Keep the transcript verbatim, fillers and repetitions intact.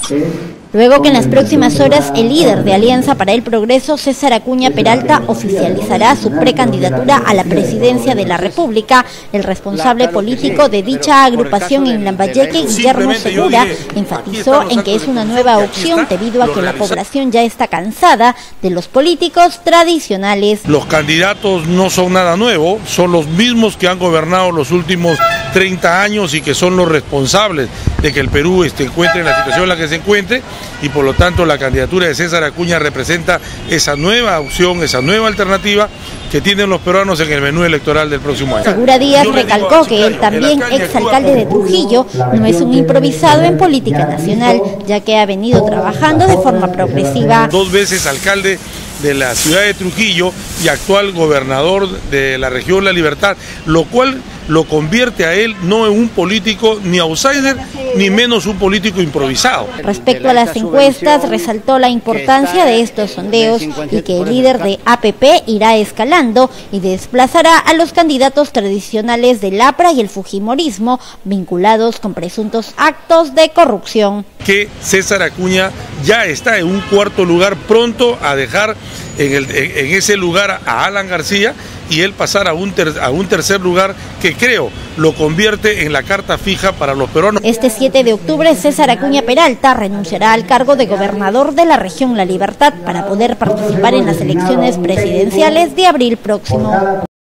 Luego que en las próximas horas el líder de Alianza para el Progreso, César Acuña Peralta, oficializará su precandidatura a la presidencia de la República, el responsable político de dicha agrupación en Lambayeque, Guillermo Segura, enfatizó en que es una nueva opción debido a que la población ya está cansada de los políticos tradicionales. Los candidatos no son nada nuevo, son los mismos que han gobernado los últimos treinta años y que son los responsables de que el Perú se encuentre en la situación en la que se encuentre, y por lo tanto la candidatura de César Acuña representa esa nueva opción, esa nueva alternativa que tienen los peruanos en el menú electoral del próximo año. Segura Díaz recalcó que él también, exalcalde de Trujillo, no es un improvisado en política nacional, ya que ha venido trabajando de forma progresiva. Dos veces alcalde de la ciudad de Trujillo y actual gobernador de la región La Libertad, lo cual lo convierte a él no en un político ni outsider, ni menos un político improvisado. Respecto a las encuestas, resaltó la importancia de estos sondeos y que el líder de A P P irá escalando y desplazará a los candidatos tradicionales del A P R A y el Fujimorismo vinculados con presuntos actos de corrupción. Que César Acuña ya está en un cuarto lugar, pronto a dejar en, el, en, en ese lugar a Alan García, y él pasar a un, ter, a un tercer lugar que creo lo convierte en la carta fija para los peruanos. Este siete de octubre César Acuña Peralta renunciará al cargo de gobernador de la región La Libertad para poder participar en las elecciones presidenciales de abril próximo.